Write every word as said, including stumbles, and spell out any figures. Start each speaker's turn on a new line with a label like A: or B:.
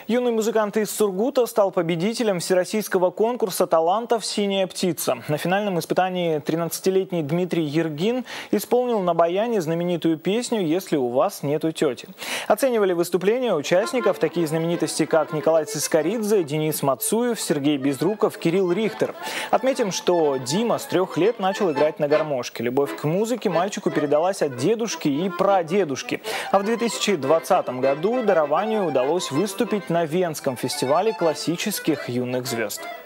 A: Юный музыкант из Сургута стал победителем всероссийского конкурса талантов «Синяя птица». На финальном испытании тринадцатилетний Дмитрий Ергин исполнил на баяне знаменитую песню «Если у вас нету тети». Оценивали выступления участников такие знаменитости, как Николай Цискоридзе, Денис Мацуев, Сергей Безруков, Кирилл Рихтер. Отметим, что Дима с трех лет начал играть на гармошке. Любовь к музыке мальчику передалась от дедушки и прадедушки. А в две тысячи двадцатом году дарованию удалось выступить на Венском фестивале классических юных звезд.